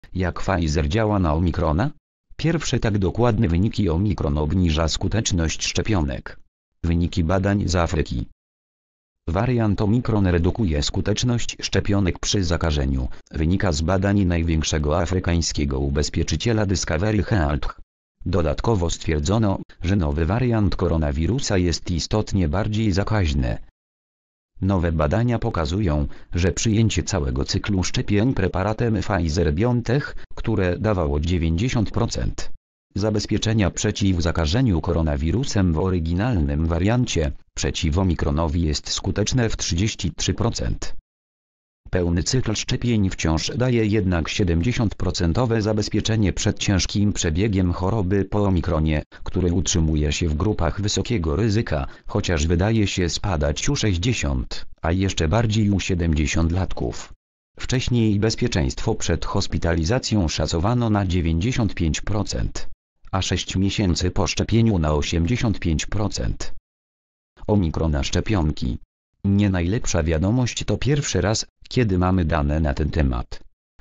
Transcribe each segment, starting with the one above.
Jak Pfizer działa na Omikrona? Pierwsze tak dokładne wyniki Omikron obniża skuteczność szczepionek. Wyniki badań z Afryki. Wariant Omikron redukuje skuteczność szczepionek przy zakażeniu, wynika z badań największego afrykańskiego ubezpieczyciela Discovery Health. Dodatkowo stwierdzono, że nowy wariant koronawirusa jest istotnie bardziej zakaźny. Nowe badania pokazują, że przyjęcie całego cyklu szczepień preparatem Pfizer-BioNTech, które dawało 90% zabezpieczenia przeciw zakażeniu koronawirusem w oryginalnym wariancie, przeciw Omikronowi jest skuteczne w 33%. Pełny cykl szczepień wciąż daje jednak 70% zabezpieczenie przed ciężkim przebiegiem choroby po Omikronie, który utrzymuje się w grupach wysokiego ryzyka, chociaż wydaje się spadać u 60, a jeszcze bardziej u 70-latków. Wcześniej bezpieczeństwo przed hospitalizacją szacowano na 95%, a 6 miesięcy po szczepieniu na 85%. Omikron szczepionki. Nie najlepsza wiadomość to pierwszy raz, kiedy mamy dane na ten temat.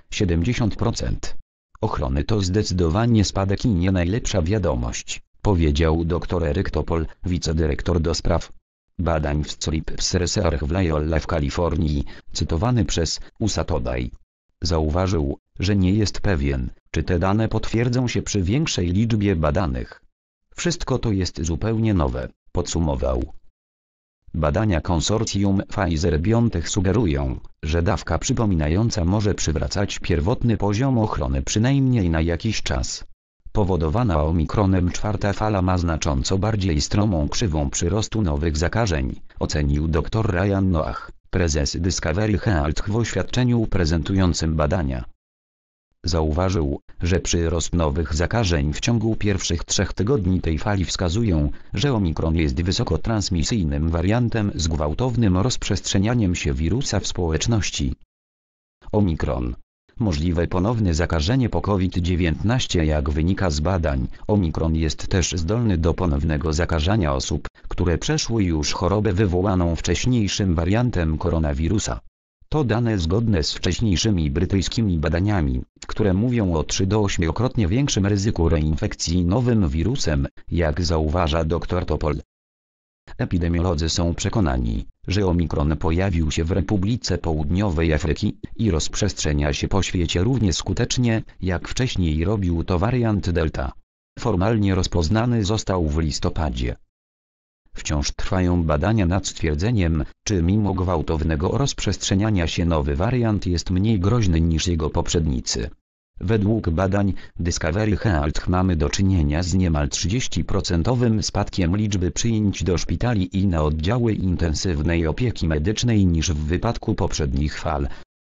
70% ochrony to zdecydowanie spadek i nie najlepsza wiadomość, powiedział dr Eryk Topol, wicedyrektor do spraw badań w Scripps Research w Loyola w Kalifornii, cytowany przez USA Today. Zauważył, że nie jest pewien, czy te dane potwierdzą się przy większej liczbie badanych. Wszystko to jest zupełnie nowe, podsumował. Badania konsorcjum Pfizer-BioNTech sugerują, że dawka przypominająca może przywracać pierwotny poziom ochrony przynajmniej na jakiś czas. Powodowana Omikronem czwarta fala ma znacząco bardziej stromą krzywą przyrostu nowych zakażeń, ocenił dr Ryan Noach, prezes Discovery Health w oświadczeniu prezentującym badania. Zauważył, że przyrost nowych zakażeń w ciągu pierwszych 3 tygodni tej fali wskazują, że Omikron jest wysoko transmisyjnym wariantem z gwałtownym rozprzestrzenianiem się wirusa w społeczności. Omikron. Możliwe ponowne zakażenie po COVID-19. Jak wynika z badań, Omikron jest też zdolny do ponownego zakażania osób, które przeszły już chorobę wywołaną wcześniejszym wariantem koronawirusa. To dane zgodne z wcześniejszymi brytyjskimi badaniami, które mówią o 3 do 8-krotnie większym ryzyku reinfekcji nowym wirusem, jak zauważa dr Topol. Epidemiolodzy są przekonani, że Omikron pojawił się w Republice Południowej Afryki i rozprzestrzenia się po świecie równie skutecznie, jak wcześniej robił to wariant Delta. Formalnie rozpoznany został w listopadzie. Wciąż trwają badania nad stwierdzeniem, czy mimo gwałtownego rozprzestrzeniania się nowy wariant jest mniej groźny niż jego poprzednicy. Według badań Discovery Health mamy do czynienia z niemal 30% spadkiem liczby przyjęć do szpitali i na oddziały intensywnej opieki medycznej niż w wypadku poprzednich fal,